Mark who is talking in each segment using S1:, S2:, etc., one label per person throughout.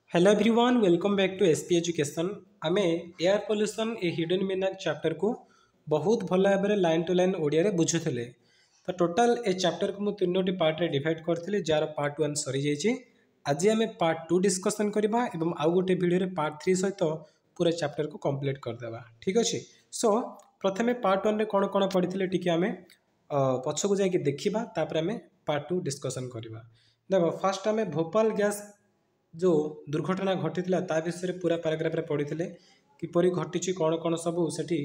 S1: Hello everyone welcome back to SP education आमे air pollution a hidden meaning chapter को बहुत भल भाव लाइन टू लाइन ओडिया बुझुले। तो टोटाल ए चैप्टर को मुझे तीनोटी पार्ट रे डिवाइड करथिली जार पार्ट 1 सरी जाइए। आज आम पार्ट 2 डिस्कसन करबा एवं आउ गोटे वीडियो रे पार्ट 3 सहित पूरा चैप्टर को कंप्लीट करदेबा। ठीक अच्छे। सो प्रथमे पार्ट 1 रे कोन कोन पढ़िथिले टिके आमे पछकु जाई देखिबा तापर आमे पार्ट 2 डिस्कसन करबा। देखो फर्स्ट आमे भोपाल गैस जो दुर्घटना घटी ता विषय पूरा पैराग्राफ रे पढ़ी किपरि घटी कौन कौन सब सेठी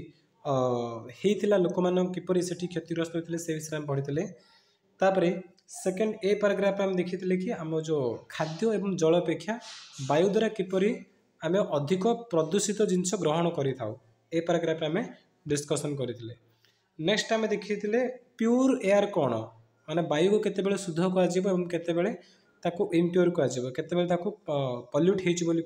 S1: होता लोक मान किपरि सेठी क्षतिग्रस्त होते से विषय में पढ़ी। तापर सेकेंड ए पैराग्राफ आम देखी कि आम जो खाद्य एवं जल अपेक्षा वायु द्वारा किपरि आम अधिक प्रदूषित जिनस ग्रहण करें ए पैराग्राफ आम डिस्कसन करते। नेक्स्ट आम देखी प्योर एयर कौन माने वायु को केते शुद्ध कहुते ताको इम्प्योर कहते पल्यूट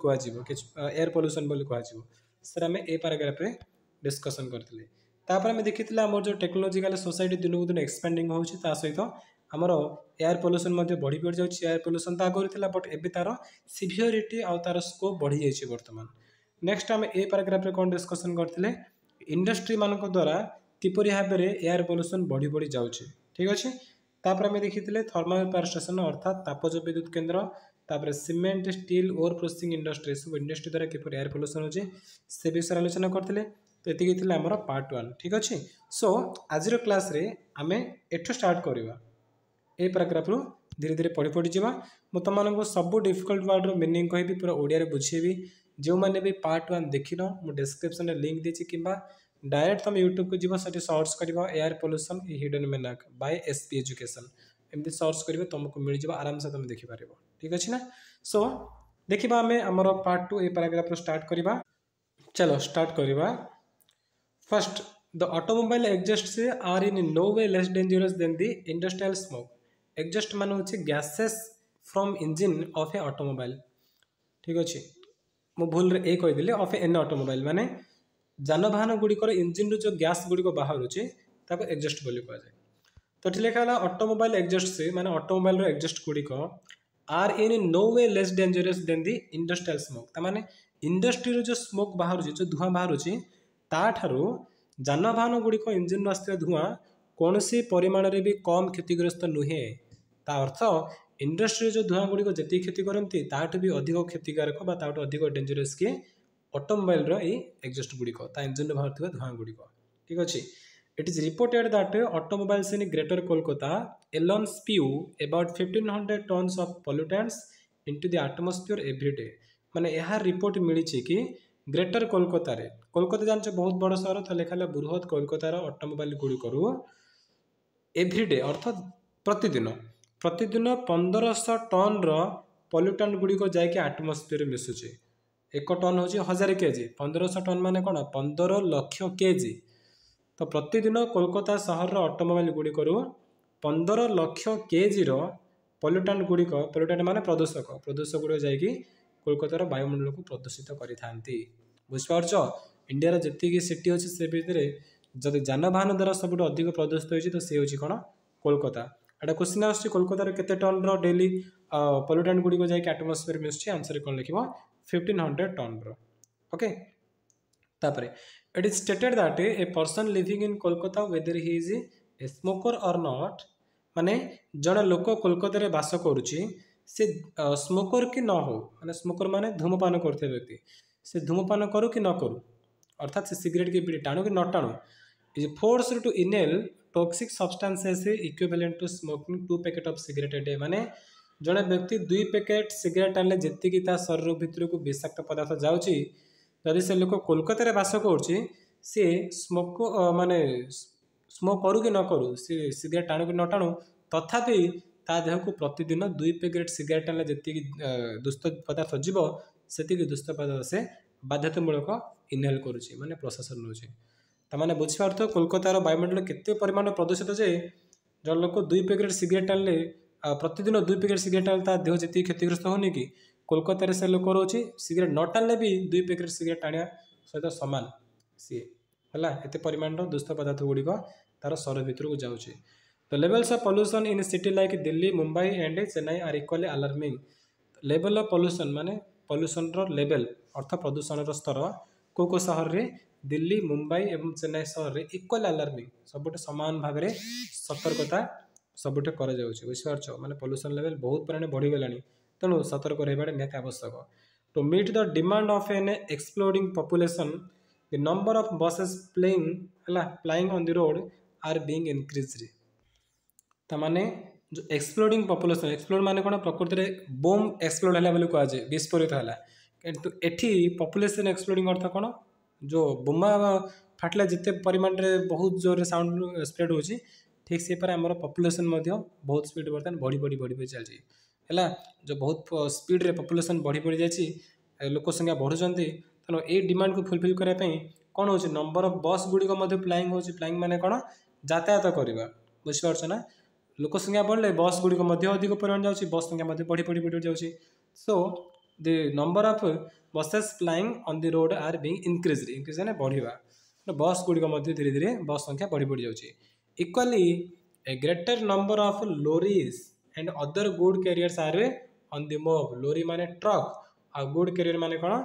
S1: हो एयर पोल्यूशन सर आम ए पैराग्राफ रे डिस्कसन करते। तापर आम देखी आम जो टेक्नोलॉजिकल सोसाइटी दिन को दिन एक्सपेंडिंग होता सहित आमर एयर पोल्यूशन बढ़ी बढ़ जाए। एयर पोल्यूशन तो आगुरी था बट एबे तार सिवियरिटी आउ तार स्कोप बढ़ी जाइए बर्तमान। नेक्स्ट आम ए पैराग्राफ रे कौन डिस्कसन करते इंडस्ट्री मान द्वारा किपरि भाव में एयर पोल्यूशन बढ़ी बढ़ी जाऊँगी। ठीक अच्छे। तापर आम देखी थर्मल पावर स्टेशन अर्थात तापज विद्युत केन्द्र तापर cement steel ore processing industry सब इंडस्ट्री द्वारा किपरि एयर पोल्यूशन होचे से विषय आलोचना करते। तो ये आमर पार्ट 1। ठीक अच्छे। सो आज क्लास रे आमे एठो स्टार्ट करवा ए पैराग्राफ रु धीरे धीरे पढ़ी पढ़ी जावा। मु तुमको सब डिफिकल्ट वर्ड रो मीनिंग कहबी पूरा ओडिया रे बुझेबी। जो मैंने भी पार्ट 1 देखिन मु डिस्क्रिप्शन में लिंक देछि किंबा डायरेक्ट तुम यूट्यूब को जीव से सर्च कर air pollution hidden meaning by SP education एमती सर्च करेंगे तुमको मिल जाए आराम से तुम देखिपार। ठीक अच्छे ना। सो देखा आम आमर पार्ट 2 ए पैराग्राफ स्टार्ट करवा। चलो स्टार्ट करवा। First the automobile exhaust are in no way less dangerous than the industrial smoke. Exhaust मान होची gases from engine of a automobile. ठीक अच्छे। मु भूल ए कहीदेली ऑफ एन ऑटोमोबाइल माने जानवाहन गुड़िकर इंजिन रू जो गैस गुड़िक बाहर एग्जस्ट बोली कहुए। तो ठीक लिखा है ऑटोमोबाइल एग्जस्ट से माने ऑटोमोबाइल रो एग्जस्ट गुड़िक are in no way less dangerous than the industrial smoke. तामाने इंडस्ट्री जो स्मोक बाहर जो धुआं बाहर ताठारू जानवाहन गुड़िक इंजिन आसता धुआं कौन सी परिमाण भी कम क्षतिग्रस्त नुहे। ता अर्थ इंडस्ट्री जो धुआं गुड़िक जी क्षति करती ताठू भी अधिक क्षतिकारक अधिक डेंजरस किए ऑटोमोबाइल रो एग्जस्ट गुड़िक इंजिन बाहर धुआं गुड़िक। ठीक अच्छे। It is reported that automobiles in greater Kolkata alone spew about 1500 tons of pollutants into the atmosphere every day. माने यह रिपोर्ट मिली कि ग्रेटर कोलकाता रे कोलकाता जानते बहुत बड़ सहर तो लिखा बृहत कोलकातार ऑटोमोबाइल गुड़िक एवरीडे अर्थात प्रतिदिन प्रतिदिन 1500 टन पोल्यूटेंट गुड़िक जाकि एटमॉस्फेयर मिसुचे। 1 टन हूँ 1000 केजी 1500 टन मान कौन 15 लाख केजी। तो प्रतिदिन कोलकाता सहर ऑटोमोबाइल गुड़िक 15 लाख केजी पोल्यूटेंट गुड़िक पोल्यूटेंट माने प्रदूषक गुड़िक जाकि कोलकातार वायुमंडल को प्रदूषित करते। बुझिपारछ इंडिया जी सिटी अच्छी से भितर जब जानवाहन द्वारा सब अधिक प्रदूषित होती तो सी हूँ कौन कोलकाता। एटा क्वेश्चन आसुची कोलकाता केते टन डेली पोल्यूटेंट गुड़िक जाकि एटमॉस्फेयर मिसुची आंसर कौन लिखिबो 1500 टन। ओके। तापरे it is stated that a person living in Kolkata whether he is a smoker or not माने जड़े लोक कोलकाता रे बास करुची से स्मोकर कि न हो माने स्मोकर माने धूमपान करते व्यक्ति से धूमपान करू कि न करू अर्थात से सिगरेट की बीड़ी टाणु कि न टाणु is forced to inhale toxic substances equivalent to smoking 2 packet of cigarette a day. माने जड़े व्यक्ति 2 पैकेट सिगरेट आने जी शरीर भितर को विषाक्त पदार्थ जाऊँगी जदि से लोक कोलकाता बास करुच्ची सी स्मोक माने स्मोक करू कि न करू सी सिगरेट टाणु कि न टाणु तथापि ता देह को प्रतिदिन 2 पैकेट सिगरेट आने जी दुष्ट पदार्थ जीव से दुष्ट पदार्थ से बाध्यतामूलक इनहेल करुच्ची माने प्रशासन नौचे। ताने बुझीपार्थ कोलकातार वायुमंडल केते परिमाण प्रदूषित जे जन लोक 2 पैकेट सिगरेट आनले प्रतिदिन 2 पैकेट सिगरेट आनले ता देह जी क्षतिग्रस्त होनी कि कोलकाता से लोक रोचे सिगरेट न टाणले भी 2 पैकेट सिगरेट टाणिया सहित सामान सी है एत परिमाण दुष्ट पदार्थ गुड़िक तार शरीर भितर को जाऊँचे। The levels of pollution in city like Delhi Mumbai and Chennai are equally alarming. Level of pollution माने पॉल्यूशन लेवल अर्थ प्रदूषण स्तर को सहर रे दिल्ली मुंबई एवं चेन्नई सहर रे इक्वल अलार्मिंग सबुठ सामान भाव में सतर्कता सबुठ कर बुझीपार माने पॉल्यूशन लेवल बहुत परिमाण बढ़ी गलानी तेणु सतर्क रहा निहाती आवश्यक to meet the demand of an exploding population the number of buses flying on the road are being increased तमाने जो एक्सप्लोडिंग पॉपुलेशन एक्सप्लोड माने कौन प्रकृति में बोम एक्सप्लोड है बोली कहुए विस्फोरित है किंतु एठी पॉपुलेशन एक्सप्लोडिंग अर्थ कौन जो बोमा फाटला जिते परिमाण में बहुत जोर साउंड स्प्रेड होची ठीक से पर आमर पॉपुलेशन बहुत स्पीड बर्तमान बढ़ी बढ़ी बढ़ी बढ़ी चलती है जो बहुत स्पीड रे पॉपुलेशन बढ़ी बढ़ी जाए लोक संख्या बढ़ुंट तेणु ये डिमांड को फुलफिल करने कौन हो नंबर ऑफ बस गुड़िक फ्लाइंग हो फ्लाइंग माने कौन यातायात करवा बुझीपार ना लोक संख्या बढ़ले बस गुड़िक अधिक परिमाण जाऊँगी बस संख्या बढ़ी बढ़ी बढ़ी जाऊँगी so the number of buses flying on the road are being increase माने बढ़िया बस गुड़िक धीरे धीरे बस संख्या बढ़ी बढ़ी जाऊँगी equally a greater number of lorries and other good carriers are on the move lorry माने ट्रक आ गुड कैरियर माने कौन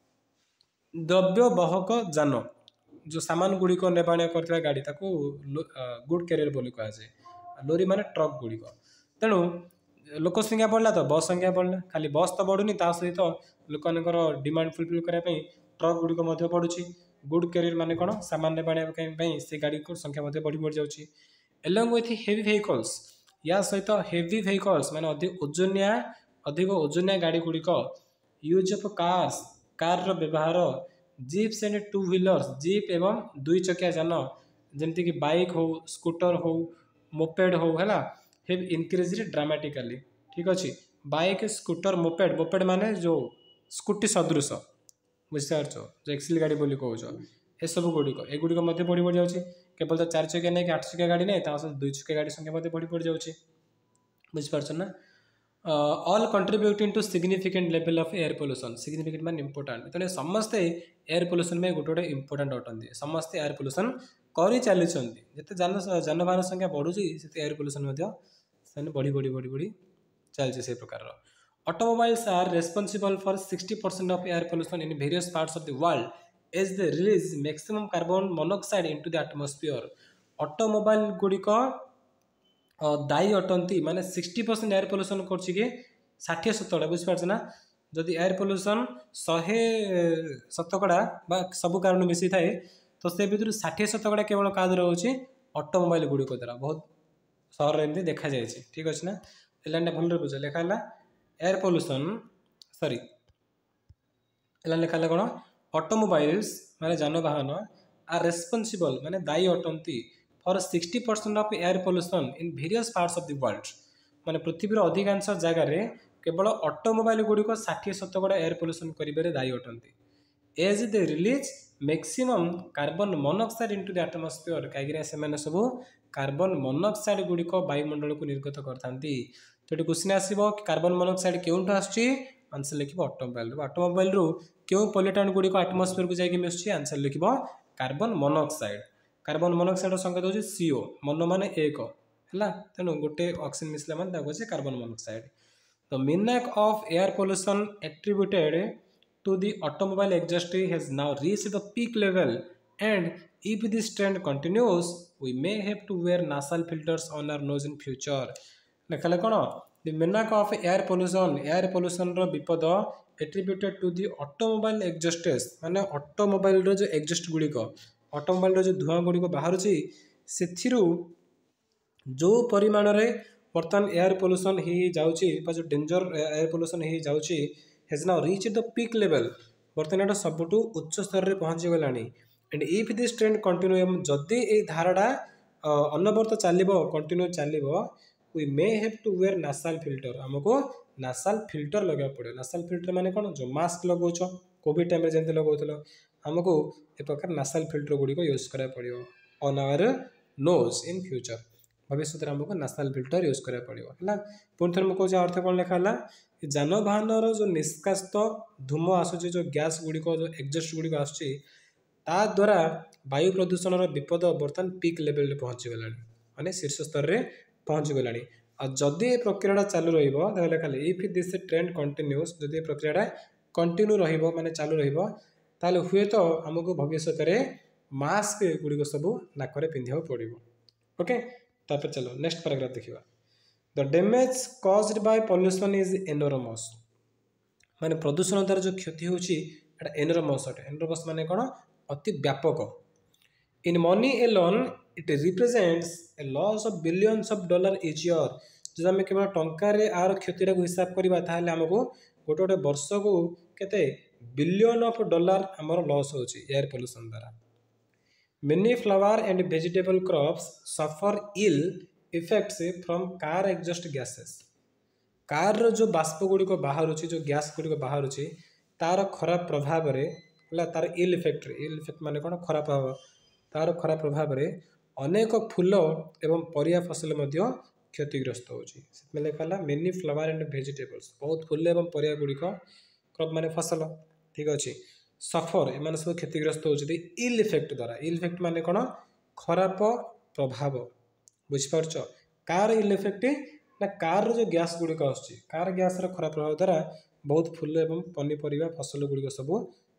S1: द्रव्य बहक जान जो सामान गुड़िक नेबाणिया करथिबा गाड़ी ताको गुड कैरियर बोली कहुए लोरी माने ट्रक गुड़िक तेणु लोक संख्या बढ़ला तो बस संख्या बढ़ला खाली बस तो बढ़ुनी ता सहित लोकर डिमांड फुलफिल करने ट्रक गुड़िक बढ़ुची गुड कैरियर माने कौन सामान नेबाणिया से गाड़ी को संख्या बढ़ी बढ़ी जाऊँगी एलंग विथ हेवी व्हीकल्स या सहित हेवी व्हीकल्स माने अधिक ओजनिया गाड़ी गुड़िक यूज ऑफ कार व्यवहार jeeps and two wheelers jeep एवं दुई चकिया जान जमती कि बाइक हो स्कूटर हो मोपेड हो है हेव इनक्रीज ड्रामेटिकली ठीक अच्छे बाइक स्कूटर मोपेड मोपेड माने जो स्कूटी सदृश बुझीपार जो एक्सिल गाड़ी बोली कौच ए सब गुड़िक एगुड़िक बढ़ी बढ़ी जाऊँगी केवल तो 4 चकिया नहीं कि 8 चकिया गाड़ी नहीं सहित 2 चकिया गाड़ी संख्या बढ़ी बढ़ी जाऊँगी बुझीपार ना all contributing to significant level of air pollution significant मान इंपोर्टाट तेणु समस्ते एयर पोल्यूशन में गोटे गोटे इंपोर्टाट अटंती समस्ते एयर पोल्यूशन कर चली जिते जानवाहन संख्या बढ़ुची से एयर पोल्यूशन बढ़ी बढ़ी बढ़ी बढ़ी चलती से प्रकार automobiles are responsible for 60% of air pollution in various parts of the world as they release maximum carbon monoxide into the atmosphere automobile गुड़िक दायी अटंती माने 60% एयर पोल्यूशन कर 60-70 बुझीपार ना जदि एयर पोल्यूशन 100% सब कारण मिसी थाए तो से भर 60-70 केवल क्या द्वारा हो ऑटोमोबाइल गुड़िक द्वारा बहुत सहर एमती देखा जाए ठीक अच्छे ना लाइन भल बुझ लिखा एयर पोल्यूशन सॉरी लिखा कौन ऑटोमोबाइल्स माने जानवाहन आर रेस्पॉन्सिबल माने दायी अटंती for 60% of air pollution in various parts of the world माने पृथ्वीर अधिकांश जगार केवल ऑटोमोबाइल गुड़िक 60-70 एयर पोल्यूशन कर दायी अटंती as they release maximum carbon monoxide into the atmosphere कहीं से सब कार्बन मोनोक्साइड गुड़िक वायुमंडल को निर्गत करते तो क्वेश्चन आसो कार्बन मोनोक्साइड क्योंठू आंसर लिख ऑटोमोबाइल ऑटोमोबाइल रू क्यों पॉल्यूटेंट गुड़िक एटमॉस्फेयर को जाकि मिसुची आंसर लिख कार्बन मोनोक्साइड संकेत हूँ CO मन मान 1 है तेणु गोटे ऑक्सीजन मिसला मान carbon monoxide the menace of air pollution attributed to the automobile exhaust has now reached the peak level and if this trend continues we may have to wear nasal filters on our nose in future लिखा कौन the menace of air pollution रो विपद attributed to the automobile exhaust माने automobile रो जो exhaust गुड़िक automobile रो जो धुआं गुड़िक बाहर से जो परिमाण रे बर्तमान एयर पोल्यूशन ही जाउची जो डेंजर एयर पोल्यूशन ही जाउची has now reached the peak level बर्तमान एटा सबुठु उच्च स्तर रे पहुंची गलानी and if this trend continue जदि ए धाराटा अनवरत चलिबो कंटिन्यू चलिबो we may have to wear nasal filter हमको नासाल फिल्टर लगा पड़े नासाल फिल्टर माने कोन जो मास्क लगाउछो कोविड टाइम रे जेंते लगाउथलो हमको ए प्रकार नासाल फिल्टर गुडी को यूज करा पड़ियो on our nose in future भविष्य में हमको नासाल फिल्टर यूज करा पड़ियो हला पुन थर मको अर्थ कोन लिखा हला जानवाहन जो निष्कासित धूम आसूँ जो गैस गुड़िक जो एग्जस्ट गुड़िक आसुच्चा द्वारा वायु प्रदूषण विपद बर्तमान पीक लेवल रे पहुँची गला माने शीर्ष स्तर रे पहुँची गला जदि ये प्रक्रिया चालू रही खाली इफ दिस ट्रेंड कंटिन्यूस जदि प्रक्रिया कंटिन्यू रहिबो माने चालू रहिबो ताले हुए तो हमको भविष्य रे मास्क गुड़िक सब नाकरे पिंधा पड़ो। ओके तापर चलो नेक्स्ट पैराग्राफ देखिबा। The damage caused by pollution is enormous माने प्रदूषण द्वारा जो क्षति होची एटा एनोरमस अटे। एनोरमस माने कोन अति व्यापक। In money alone it represents a loss of billions of dollar each year. जब आम केवल टंकार आर क्षतिर हिसाब करवा ताहले हमको गोटे गोटे वर्ष को केते बिलियन ऑफ डॉलर हमर लॉस होची एयर पोल्यूशन द्वारा। Many flower and vegetable crops suffer ill effects from car exhaust gases. Car रो जो बाष्प गुड़िक बाहर जो गैस गुड़िक बाहर तार खराब प्रभाव रे तार इल इफेक्ट माने कौन खराब प्रभाव तार खराब प्रभाव रे अनेक फूल एवं परिया फसल मध्य क्षतिग्रस्त होची। लिखा मेनी फ्लावर एंड वेजिटेबल्स बहुत फूल एवं परिया गुड़िक क्रॉप माने फसल ठीक अच्छे सफर एम सब क्षतिग्रस्त होती इल इफेक्ट द्वारा। इल इफेक्ट माने कौन खराब प्रभाव बुझिपार। कार इल इफेक्ट ना कार जो गैस गुड़िक आसुची कार गैस खराब प्रभाव द्वारा बहुत फूल एवं पनीपरिया फसल गुड़िक सब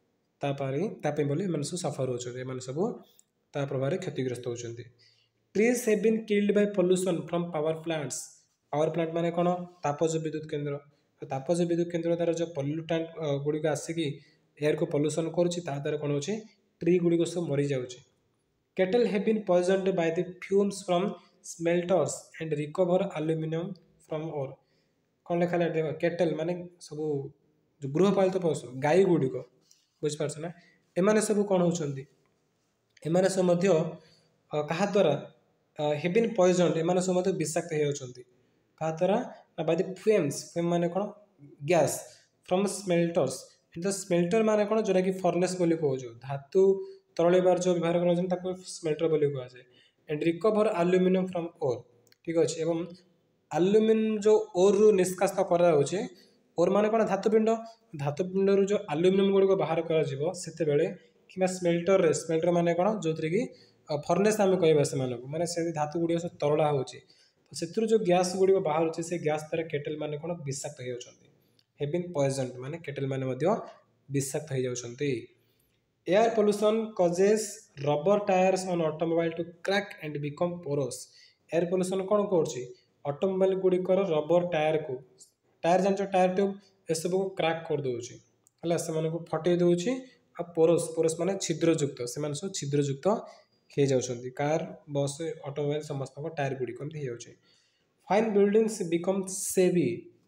S1: बोली सब सफर होते सब ता प्रभाव क्षतिग्रस्त होती। Trees have been killed by pollution from power plants. Power plant माने कौन तापज विद्युत केंद्र। तापज विद्युत केंद्र द्वारा जो पॉल्यूटेंट गुड़िक आसिकी एयर को पॉल्यूशन करुच्ची द्वारा कौन होची ट्री गुड़िक सब मरी जाउची। Cattle have been poisoned by the fumes from smelters and recover aluminium from ore. कौन लिखा देख केटल माने सब जो गृहपालित पशु गाई गुड़िक बुझिपार ना एमाने सब कौन होचंदी एमाने सब मध्य कहा द्वारा हैव बीन पॉइजन्ड एमाने सब मध्य विषाक्त हो जाउछंती कहा द्वारा बाय द फ्लेम्स फ्लेम माने कौन गैस फ्रॉम स्मेल्टर्स। तो स्मेल्टर माने कौन जोटा कि फर्नेस बोली कहूँ धातु तरळेबार जो व्यवहार कर स्मेल्टर बोली कह जाए। And recover aluminium from ore ठीक अच्छे एवं एल्यूमिनियम जो ओर रु निष्कासित कराउछे ओर माने कौन धातुपिंड रु जो एल्यूमिनियम गुड़िक बाहर करते कि स्मेल्टर माने कौन जो थी कि फर्नेस आम कह से माने से धातु गुड़िक सब तरला होची तो से जो गैस गुड़िक बाहर से गैस द्वारा केटल माने कौन विषाक्त हो जाती हैव बीन पॉइजन्ड माने केटल माने मध्य विषाक्त हो जाउछंती। Air pollution causes rubber tyres on automobile to crack and become porous. Air pollution कौन करुच्ची ऑटोमोबाइल गुड़िकर रबर टायर को टायर जान टायर ट्यूब ए सब को क्रैक कर दूची है से फटे दूची आ पोरस पोरस माने छिद्रयुक्त से सब छिद्रयुक्त हो जाउछंती कार बस ऑटोमोबाइल समस्त टायर गुड़िक हो जाउछे। फाइन बिल्डिंग्स बिकम सेवी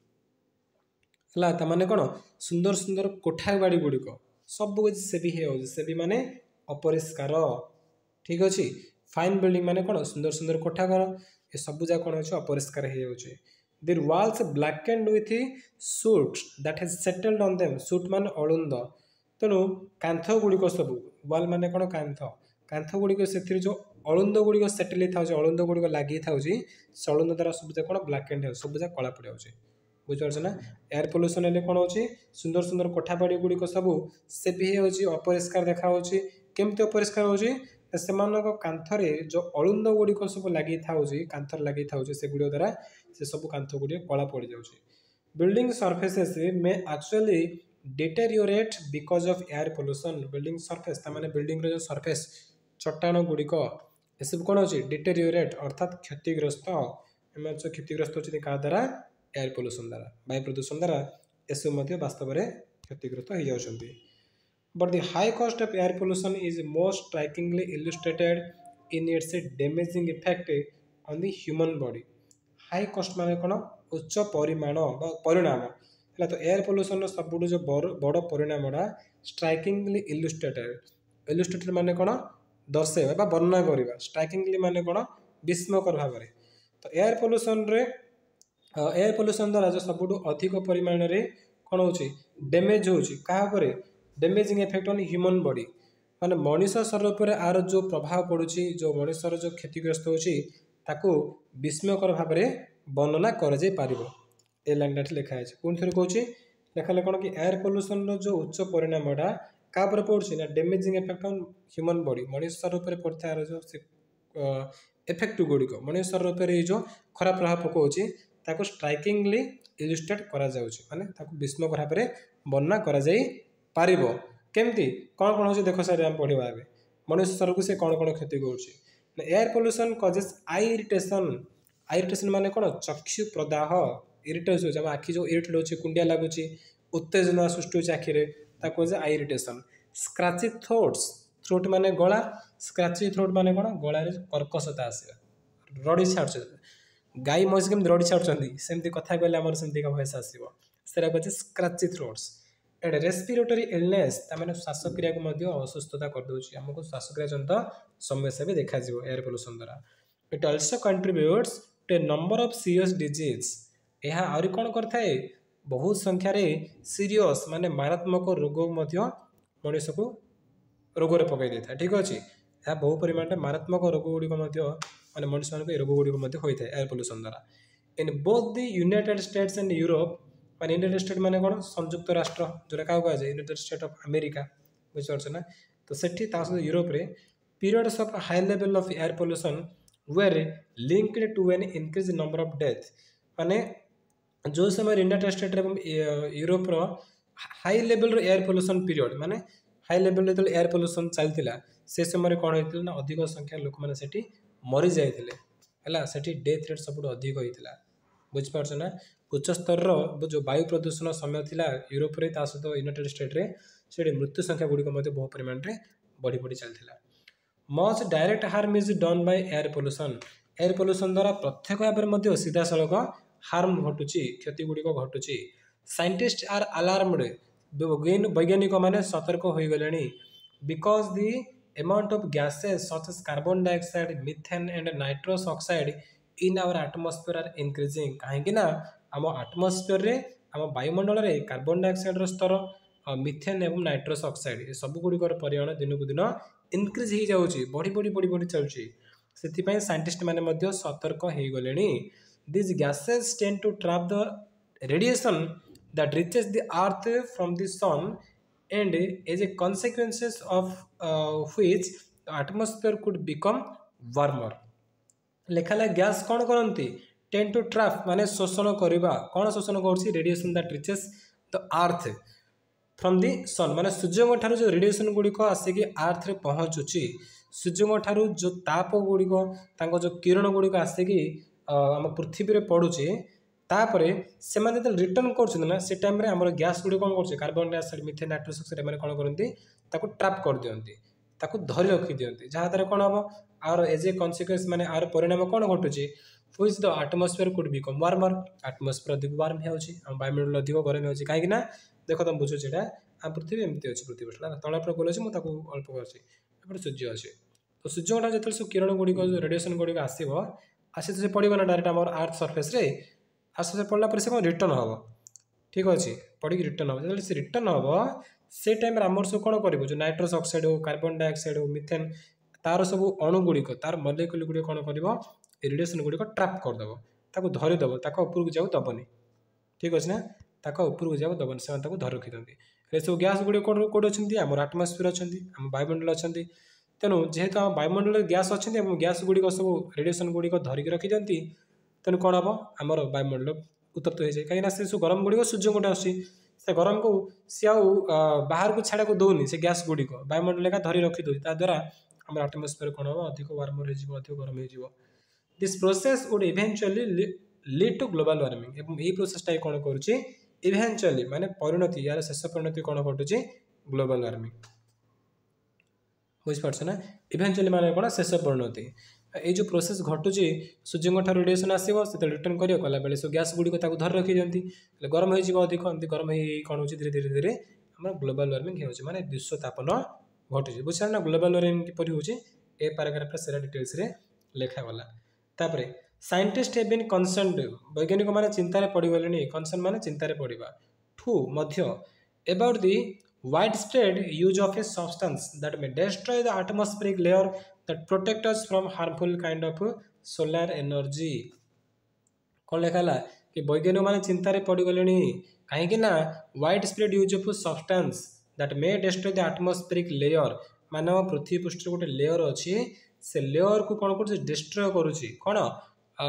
S1: है माने कौन सुंदर सुंदर कोठा बाड़ी गुड़िक सब कुछ सेवी सेवी माने अपरिष्कार ठीक अच्छे। फाइन बिल्डिंग माने कौन सुंदर सुंदर कोठा घर ये सब जा कौन अच्छे अपरिष्कार हो जाए। Their walls blackened with soot that has settled on them soot माने अळुंद तेणु कांथ गुड़िक सब वाल माने कौन कांथ गुड़िक से जो अळुंद गुड़िक सेटल होता अळुंद गुड़िक लगी था से अळुंद द्वारा सब कौन ब्लैकेंड सब कला पड़ जाए बुझिपार ना। एयर पोल्यूशन हेल्ले कौन होची सुंदर सुंदर कोठा बाड़ी गुड़िक सब से भी होची अपरिष्कार देखा होची केमती अपरिष्कार होची से कांथरे जो अळुंद गुड़िक सब लगी था कांथर लगी था से गुड़ द्वारा से सब कांथ गुड़ी कला पड़ जाउची। Building surfaces may actually deteriorate because of air pollution. Building surface माने बिल्डिंग रो जो सरफेस चट्टान गुड़िक ये सब कौन होची डिटेरियोरेट अर्थात क्षतिग्रस्त क्षतिग्रस्त होती क्या द्वारा एयर पोल्यूशन द्वारा वायु प्रदूषण द्वारा ये वास्तव में क्षतिग्रस्त हो जाउछंती। But the high cost of air pollution is most strikingly illustrated in its damaging effect on the human body. High cost माने कौन उच्च परिमाण परिणाम है तो एयर पोल्यूशन सब जो बड़ परिणामटा स्ट्राइकिंगली इलस्ट्रेटेड माने कौन दर्शाइबा वर्णना करवा स्ट्राइकिंगली माने कौन विस्मयकर भाव में। तो एयर पोल्यूशन द्वारा जो सब अधिक परिमाण में कौन हो डैमेज होपर damaging effect on human body माने मनुष्य शरीर पर आर जो प्रभाव पड़ुची जो मनुष्यर जो क्षतिग्रस्त होता विस्मयकर भाव में वर्णना कर लाइन लिखाई पुणी थे कौन लिखा कौन कि एयर पोल्यूशन जो उच्च परिणामटा क्या पड़ुची ना damaging effect on human body मनुष्य शरीर पर पड़ता है जो इफेक्ट गुड़िक मनुष्य शरीर पर जो खराब प्रभाव पकाउची ताको स्ट्राइकिंगली इलुस्ट्रेट करा जाउछि माने ताकु विस्मयकर भाव में वर्णना करा जाई पारिबो केमती कौन होछि देखो सर हम पढ़िबा एबे मनुष्य शरीर को से कौन क्षति करुछि air pollution causes eye irritation माने कौन चक्षु प्रदाह इरिटेट होछि हम आखि जो इरिटेट होछि कुंडिया लागुछि उत्तेजना सृष्टि होछि आखि रे ताको जे आई इरिटेशन स्क्रैची थ्रोट माने गला स्क्रैची थ्रोट माने कौन गला रे कर्कशता आसीबा रडी छाड़ गाई महीस केमती रडी छाड़ुछंती सेमती कथा कहले हमर सेमती का वॉइस आसीबो सेरा कहै scratchy throats and respiratory illness तामाने श्वासक्रिया को मध्य असुस्थता कर दोछि हमको श्वासक्रिया जनित समस्या भी देखा जिवो एयर पोल्यूशन द्वारा it also contributes to a number of serious disease यह आउरी कोन करथाय बहुत संख्या रे सीरियस माने मारात्मक रोग मध्य मनुष्य को रोग रे पकाई देता ठीक अछि यह बहु परिमाण रे मारात्मक रोग गुडी को मध्य माने मनुष्य को रोग गुडी को मध्य होइथाय एयर पोल्यूशन द्वारा in both the United States and Europe माने यूनाइटेड स्टेट माने कौन संयुक्त राष्ट्र जोरा का कहा जाए यूनाइटेड स्टेट ऑफ अमेरिका बुझिपारछ ना तो सेठी ता यूरोप रे periods of high level of air pollution were linked to an increase number of death माने जो समय यूनाइटेड स्टेट एवं यूरोप रो हाई लेवल रो एयर पोल्यूशन पीरियड माने हाई लेवल जो एयर पोल्यूशन चलतिला से समय कौन होइतिला ना अधिक संख्या लोक माने सेठी मरि जाइतिले हला सेठी डेथ रेट सबुठ अधिक होइतिला बुझिपारछ ना उच्च स्तर जो वायु प्रदूषण समय थिला यूरोप रे ता सहित यूनाइटेड स्टेट रे से मृत्यु संख्या गुड़ी बहु परिमाण रे बढ़ी बढ़ी चलता much direct harm is done by air pollution द्वारा प्रत्यक्ष भाव में सीधा सड़क हार्म घटुची क्षति गुड़िक घटुची साइंटिस्ट आर अलार्मड वैज्ञानिक माने सतर्क हो गले because the amount of gases such as carbon dioxide methane and nitrous oxide in our atmosphere are increasing कहीं ना आम आटमोस्फेयर रे आम वायुमंडल रे कार्बन डाइऑक्साइड रो स्तर मिथेन एवं नाइट्रस ऑक्साइड सब गुड़िकर परिमाण दिन को दिन इनक्रीज हो जाऊँगी बढ़ी बढ़ी बढ़ी बढ़ी चलुची से साइंटिस्ट माने मध्य सतर्क हो गले this gases tend to trap the radiation that reaches the earth from the sun and as a consequences of which the atmosphere could become warmer लेखाला गैस कौन करती टेन टू ट्रैप माने शोषण करवा कौन शोषण कर radiation that reaches the earth from the sun माने सूर्य ठारू जो रेडिएशन गुड़िक आसिक अर्थ रे पहुँचुची सूर्य ठारू जो ताप गुड़िक जो किरण गुड़िक आसिक आम पृथ्वी रे पड़ुची तापरे से रिटर्न कर से टाइम रे हमर गैस गुड़ी कौन कर carbon dioxide methane nitrous oxide मैंने कौन करती ट्रैप कर दियंती ताकू धरी रखी दियंती जहाँ द्वारा कौन हम आर एज ए कॉन्सिक्वेंस माने आर परिणाम कौन घटुची which the atmosphere could become warmer atmosphere अधिक वार्म होउची हम वायुमंडल अधिक गरम होउची काहे कि ना देखो तुम बुझो जेटा आ पृथ्वी एमती अछि पृथ्वी पटला तळे पर गोल अछि मु ताकू अल्प करछि एपटे सूर्य अछि तो सूर्य टा जेतल सब किरण गुडी को रेडिएशन गुडी आसीबो आसी से पड़िबो ना डायरेक्ट हमर अर्थ सरफेस रे आसी से पड़ला पर से कोन रिटर्न होबो ठीक अछि पड़ी रिटर्न होबो जेतल से रिटर्न होबो से टाइम रे हमर सब कोन करबो जो नाइट्रस ऑक्साइड हो कार्बन डाइऑक्साइड हो मिथेन तार सब अणु गुड़िक तार मॉलिक्यूल गुड़ी कौन कर रेडिएशन गुड़िक ट्रैप करदेव ताको धरीदेव ताको उपरକୁ जाऊ दबनी ठीक अच्छे ना ताको उपरକୁ जाऊ दबनी से धरी रखी दिखती सब गैस गुड़ी कौट अच्छी आम आटमोस्फियर अच्छा आम वायुमंडल अच्छा तेणु जेहेतु आम वायुमंडल गैस अच्छा गैस गुड़िक सब रेडिएशन गुड़िक धरिकी रखी दिखती तेणु कौन हम आमर वायुमंडल उत्तप्त हो जाए कहीं से सब गरम गुड़िक सूर्य गोटे आस गरम को सी बाहर को छाड़ा को दौनी से गैस गुड़िक वायुमंडल का धरी रखी दूसरी द्वारा आम आटमोस्फियर कौन हम अधिक वार्मर हो अधिक गरम हो this process would eventually lead to global warming एवं यही प्रोसेसटा कौन करुच्ची इवेंचुअली माने परिणति यार शेष परिणति कौन घटुची ग्लोबल वार्मिंग बुझिपारछ ना इवेंचुअली माने कौन शेष परिणति ये जो प्रोसेस घटुची सूर्य ठार रेडिएशन आसो से रिटर्न कर कला बेले सब गैस गुड़ी धरी रखी दिखती गरम हो अधिक एमती गरम हो कौन हो धीरे धीरे धीरे आम ग्लोबल वार्मिंग हो माने विश्व तापन घटुची बुझा ना ग्लोबल वार्मिंग किपर हो पैराग्राफ से डिटेल्स रे लिखागला तापरे साइंटिस्ट हैव बीन कंसर्न्ड वैज्ञानिक माने चिंतार पड़गले कंसर्न माने चिंतार पड़ा ठू मध्य about the wide spread use of a substance that may destroy the atmospheric layer that protect us from harmful kind of solar energy कौन लिखाला कि वैज्ञानिक माने चिंतार पड़गले कहीं wide spread use of substance that may destroy the atmospheric layer मानव पृथ्वी पृष्ठ गोटे लेयर अच्छी से लेयर को कौन कर डिस्ट्रॉय करुच्ची कौन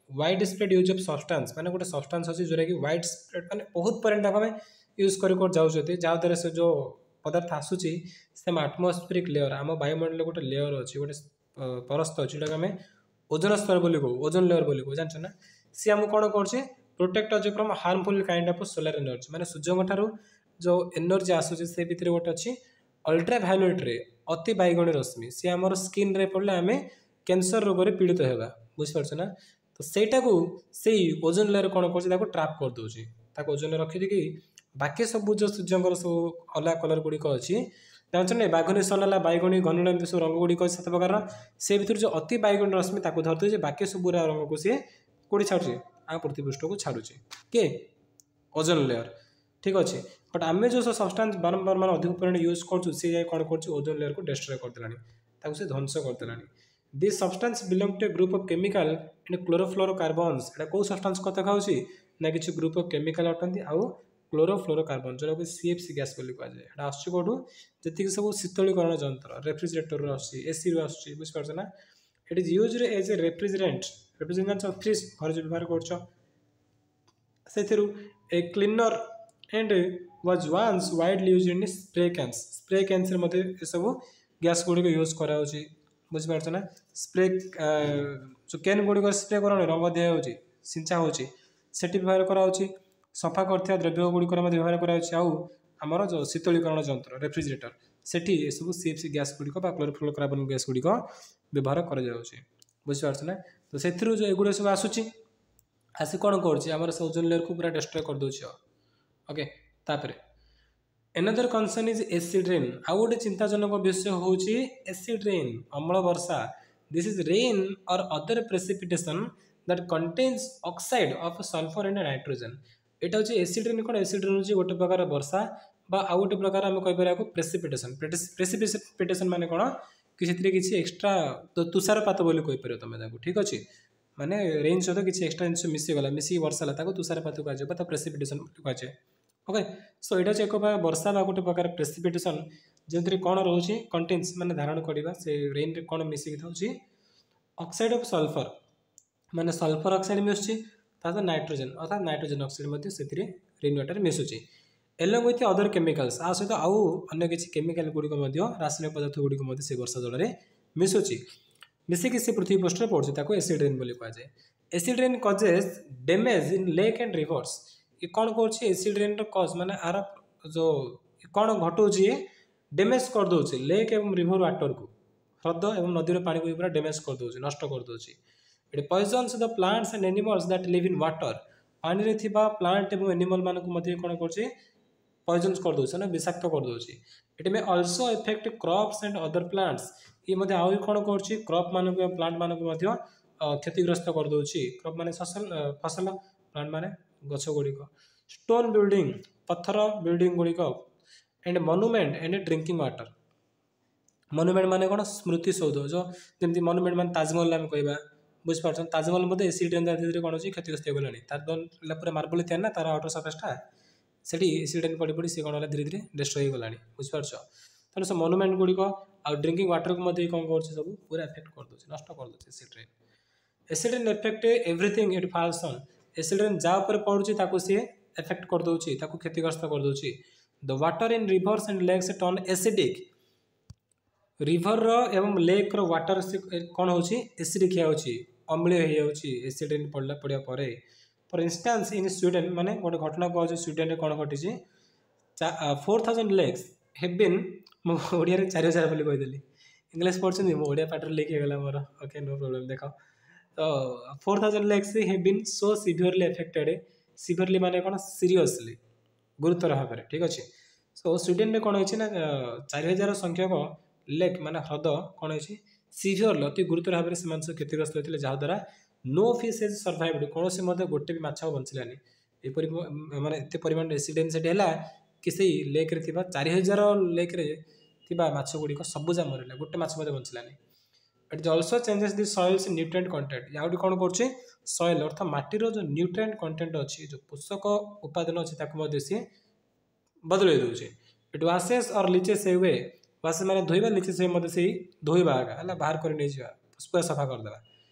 S1: wide spread use of substance माने गोटे सब्सटेंस अच्छी जोटा कि वाइड स्प्रेड माने बहुत परिमाण आम यूज कर जाऊँच जहाँद्वारा से जो पदार्थ आसूची से आटमोस्फेरिक लेयर आम वायुमंडल गोटे लेयर अच्छी गोटे परस्त अच्छी जोटा आम ओजन स्तर बोली कहू ओजन लेयर बोली कहू जानछ ना सी आमको कौन कर प्रोटेक्ट अच्छे from harmful kind of solar energy माने सूर्य ठारू जो एनर्जी आसूची से भितर गोटे अच्छी अल्ट्रा भायोलेट रे अति बैगणी रश्मि सी आमर स्किन रे पड़े आम कैंसर रोग में पीड़ित होगा बुझिपार ना तो सहीटा को से ओजन लेयर कौन कर ट्राप कर दूसरी ओजन रखिदी बाकी सब जो सूर्यंकर सब अलग कलर गुड़िक अच्छी जानते ना बाघनी सनाला बैगणी घन एमती सब रंग गुड़िक सात प्रकार से भर जो अति बैगणी रश्मि धरते बाकी सब रंग को सी कोड़ी छाड़ुचे आम पृथ्वी पृष्ठ को छाड़ुचे किए ओजन लेयर ठीक अच्छे बट आम जो सब्सटेंस बारंबार मान अधिक परिमाण यूज करूँ सी कौन कर ओजन लेयर को डिस्ट्रॉय करदेला से ध्वंस करदेला this substance belong to a group of chemical and chlorofluorocarbons एटा को सब्सटेंस कथा खाऊची ना किसी ग्रुप ऑफ केमिकल अटंती आउ क्लोरोफ्लोरोकार्बन जो CFC गैस बोली कहुए एटा आसुची कोठू जति सब शीतलीकरण यंत्र रेफ्रिजरेटर आसुची एसी रू आसुची बुझिपारछ ना it is used as a refrigerant fridge घर जो व्यवहार करछ सेथिरु a cleaner and was once widely used in spray cans मध्ये ए सब गैस गुडी को यूज करा होची बुझिपारछ ना स्प्रे जो कैन गुडी को स्प्रे करने रंग दिया होची सिंचा होची सेठी व्यवहार करा होची सफा करथिया द्रव्य गुडी को व्यवहार करा होची आउ हमर जो शीतलीकरण यंत्र रेफ्रिजरेटर सेठी ए सब CFC गैस गुडी को बा क्लोरोफ्लोरोकार्बन गैस गुडी को व्यवहार करा जाउची बुझिपारछ ना तो सेथिरु जो एगुडे सब आसुची आसी कौन कर ओजन लेयर को पूरा डिस्ट्रॉय कर दूसरी ओके तापर another concern is acid rain आउ गोटे चिंताजनक विषय हूँ एसिड रेन अम्ल वर्षा this is rain or other precipitation that contains oxide of sulphur and nitrogen एटा हूँ एसिड रेन कौन एसिड रेन हूँ गोटे प्रकार वर्षा बा आउ गोटे प्रकार आम कहीपर प्रेसिपिटेशन माने कौन किसी एक्सट्रा तुषारपात बोली कहीपर तुम ठीक अच्छे माने रेन सहित किसी एक्सट्रा जिन मिसीगला मिसिक वर्षा है तुषारपात कहुए प्रेसिपिटेशन कहुए ओके सो यहाँ एक वर्षा बा गोटे प्रकार प्रेसिपिटेशन जो कौन रोचे कंटेन्स माने धारण करवा से रेन रे कौन मिसिक था ऑक्साइड ऑफ सल्फर माने सल्फर ऑक्साइड मिसुची नाइट्रोजन अर्थात नाइट्रोजन ऑक्साइड से रेन वाटर मिसुची एलंग विथ अदर केमिकल्स आ सहित आउ अन्य किसी केमिकल गुड़िक रासायनिक पदार्थ गुड़िक से वर्षा जल में मिसुची मिसिक से पृथ्वी पृष्ठ पड़ुचे एसिड रेन बोली कहुए acid rain causes damage in lake and rivers ये कौन कर एसिड रेन कज माने आर जो कौन घटाऊे डैमेज कर दौर लेक एवं रिवर वाटर को ह्रद एवं नदीर पानी को पूरा डैमेज कर दौर नष्ट कर दौर it poisons the plants and animals that live in water पानी रे थिबा प्लांट एवं एनिमल मानक मध्य कौन कर पॉइजन्स कर दौर ना विषाक्त कर दौर it may also affect crops and other plants ये मध्य आउ कौन कर क्रॉप मानक प्लांट मानक मध्य क्षतिग्रस्त कर दौर क्रॉप माने फसल प्लांट माने गछ गुड़िक स्टोन बिल्डिंग पत्थर बिल्डिंग गुड़िक and monument and drinking water monument माने कौन स्मृति सौध जो जमी मनुमेंट मान ताजमहल आम कह बुझिपार ताजमहल मध्य एसिड रेन धीरे कौन अच्छी क्षतिग्रस्त होगलानी ताजमहल पूरा मार्बल था ना तार आउटर सरफेसटा से एसिड रेन पड़ी पड़ी सी कौन धीरे धीरे डिस्ट्रॉय होगलानी बुझिपार तेणु से मनुमेंट गुड़िक आ ड्रिंकिंग वाटर को मध्य कौन कर सब पूरा एफेक्ट कर दूसरी नष्ट कर दूसरी acid rain affect everything it falls on acid rain जा ऊपर पड़ुची सी एफेक्ट कर दूसरी क्षतिग्रस्त कर दूसरी the water in rivers and lakes turn acidic river एवं लेक रो वाटर से कौन होची एसिडिक होची अम्लीय होची एसिड रेन पड़ला पड़ा पर फॉर इंस्टेंस इन स्वीडन माने गोटे घटना कहूँ स्वीडन रे कौन घटी 4000 लेक्स हैव बीन ओडिया 4000 बोली कहीदेली इंग्लिश पढ़ी ओडिया पाटर लिख गला मोर ओके नो प्रॉब्लम देख तो 4000 lakes have been so severely affected severely माने कौन सीरियसली गुरुतर भाव में ठीक अच्छे सो स्वीडन में कौन होना 4000 संख्यक लेक माने ह्रद कौन होती सिवियरली अति गुरुतर भाव में से क्षतिग्रस्त होते जहाद्वारा नो फिश एज सर्वाइव्ड कौन से गोटे भी माछ बंचलानी एपरी माने एते परिमाण एसिडेंट सेट है कि से लेक रे थिबा 4000 लेक रे थिबा माछ गुड़िक सबुजा मरला गोटे माछ बंचलानी it also changes the soil's nutrient content या कौन कर सॉइल अर्थात माटीर जो न्यूट्रिएंट कंटेंट अच्छी जो पोषक उपादान अच्छी सी बदल दूसरे इट वासेस और लिचेस हुए वासे मैंने धोइबा लिचेस से धोइबा है बाहर कर पूरा सफा करदे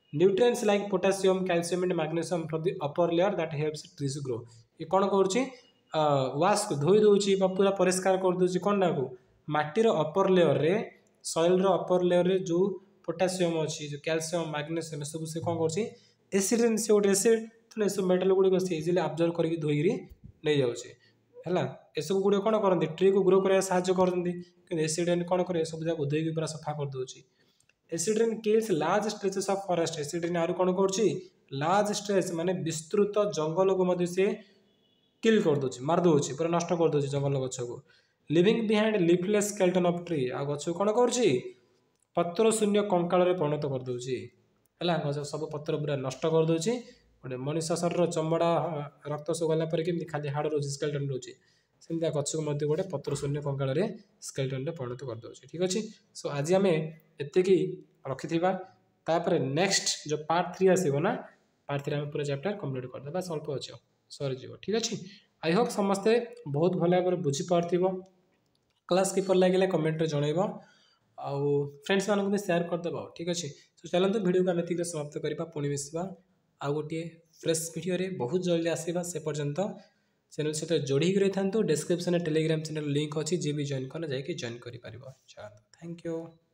S1: nutrients like potassium calcium and magnesium from the upper layer that helps trees grow. ये कौन करुच्ची वाश को धोई दूची पूरा परिष्कार कर दूची कौन ना को माटीर अपर लेयर रे सॉइल रो अपर लेयर रे जो पोटासियम अच्छी जो कैल्शियम मैग्नीशियम सब से कौन कर एसिड से गोटे एसिड तो सब मेटाल गुड़िक से इजिली अब्जर्व करके धोई नहीं जाऊँचे है एसब गुड़ कौन करते ट्री को ग्रो कर साहय करते एसिड कौन करे सब जाक धोई पूरा सफा कर दूची। Acid rain kills large stretches of forest. Acid rain आरो कौन कर लार्ज स्ट्रेच माने विस्तृत जंगल को मध्य से किल कर दूची मार दूची पूरा नष्ट कर दूची जंगल गछ को। Leaving behind leafless skeleton of tree आ गछ कौन कर पत्र शून्य कंकाल रे परिणत कर दूची है गछ सब पत्र पूरा नष्ट कर दूची। गोटे मनुष्य शरीर चमड़ा रक्त सब गला पर केमती खाली हाड़ रोचे स्केलेटन रोचे सेमती गछ को मध्य गोटे पत्र शून्य कंकाल रे स्केलेटन रे परिणत कर दूची। ठीक अच्छे सो आज आम एतिकी रखिथिबा तापर नेक्स्ट जो पार्ट 3 आसीबो ना पार्ट 3 आम पूरा चैप्टर कंप्लीट कर देबा अल्प अछि सरी जीव। ठीक अच्छे आई होप समस्ते बहुत भल भाव बुझी पार्थिबो क्लास किपर लगे कमेंट जनइब आउ फ्रेंड्स मानक भी शेयर करदेव। ठीक अच्छे सो चलते वीडियो को आम एतिक समाप्त करवा पुणी मिसवा आउ गोटे फ्रेश वीडियो रे बहुत जल्दी आसवा से पर्यंत चैनल सहित जोड़ी रही था। डिस्क्रिप्शन टेलीग्राम चैनल लिंक अच्छी जी भी जॉइन कले जाकि जॉइन कर। Thank you.